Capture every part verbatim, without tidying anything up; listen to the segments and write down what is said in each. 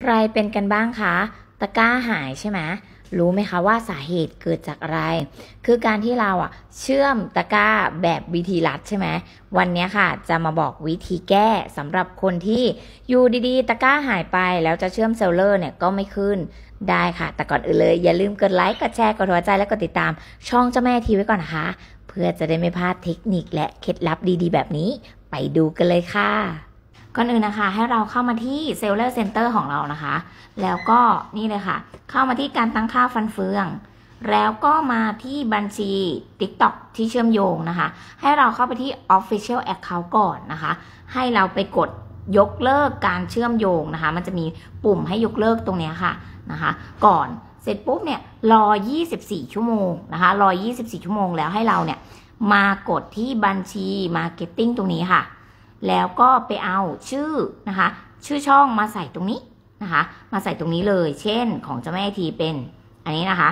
ใครเป็นกันบ้างคะตะกร้าหายใช่ไหมรู้ไหมคะว่าสาเหตุเกิดจากอะไรคือการที่เราอ่ะเชื่อมตะกร้าแบบวิธีลัดใช่ไหมวันนี้ค่ะจะมาบอกวิธีแก้สำหรับคนที่อยู่ดีๆตะกร้าหายไปแล้วจะเชื่อมเซลเลอร์เนี่ยก็ไม่ขึ้นได้ค่ะแต่ก่อนอื่นเลยอย่าลืมกดไลค์กดแชร์กดหัวใจและกดติดตามช่องเจ้าแม่ทีไว้ก่อนนะคะเพื่อจะได้ไม่พลาดเทคนิคและเคล็ดลับดีๆแบบนี้ไปดูกันเลยค่ะก่อนอื่นนะคะให้เราเข้ามาที่ Seller Center ของเรานะคะแล้วก็นี่เลยค่ะเข้ามาที่การตั้งค่าฟันเฟืองแล้วก็มาที่บัญชี TikTok ที่เชื่อมโยงนะคะให้เราเข้าไปที่ Official Account ก่อนนะคะให้เราไปกดยกเลิกการเชื่อมโยงนะคะมันจะมีปุ่มให้ยกเลิกตรงนี้ค่ะนะคะก่อนเสร็จปุ๊บเนี่ยรอยี่สิบสี่ชั่วโมงนะคะรอยี่สิบสี่ชั่วโมงแล้วให้เราเนี่ยมากดที่บัญชี Marketing ตรงนี้ค่ะแล้วก็ไปเอาชื่อนะคะชื่อช่องมาใส่ตรงนี้นะคะมาใส่ตรงนี้เลยเช่นของเจ้าแม่ทีเป็นอันนี้นะคะ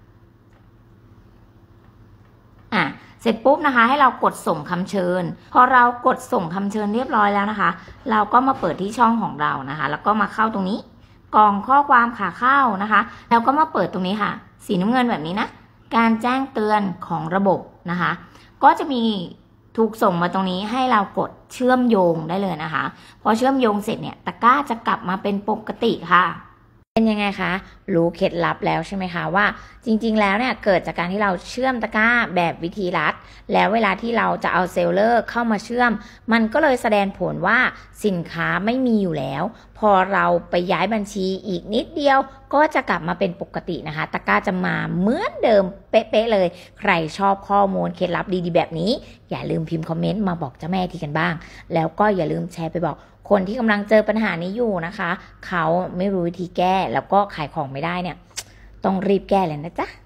อ่ะเสร็จปุ๊บนะคะให้เรากดส่งคำเชิญพอเรากดส่งคำเชิญเรียบร้อยแล้วนะคะเราก็มาเปิดที่ช่องของเรานะคะแล้วก็มาเข้าตรงนี้กล่องข้อความขาเข้านะคะแล้วก็มาเปิดตรงนี้ค่ะสีน้ำเงินแบบนี้นะการแจ้งเตือนของระบบนะคะก็จะมีถูกส่งมาตรงนี้ให้เรากดเชื่อมโยงได้เลยนะคะพอเชื่อมโยงเสร็จเนี่ยตะกร้าจะกลับมาเป็นปกติค่ะเป็นยังไงคะรู้เคล็ดลับแล้วใช่ไหมคะว่าจริงๆแล้วเนี่ยเกิดจากการที่เราเชื่อมตะกร้าแบบวิธีลัดแล้วเวลาที่เราจะเอาเซลเลอร์เข้ามาเชื่อมมันก็เลยแสดงผลว่าสินค้าไม่มีอยู่แล้วพอเราไปย้ายบัญชีอีกนิดเดียวก็จะกลับมาเป็นปกตินะคะตะกร้าจะมาเหมือนเดิมเป๊ะๆเลยใครชอบข้อมูลเคล็ดลับดีๆแบบนี้อย่าลืมพิมพ์คอมเมนต์มาบอกเจ้าแม่ทีกันบ้างแล้วก็อย่าลืมแชร์ไปบอกคนที่กำลังเจอปัญหานี้อยู่นะคะเขาไม่รู้วิธีแก้แล้วก็ขายของไม่ได้เนี่ยต้องรีบแก้เลยนะจ๊ะ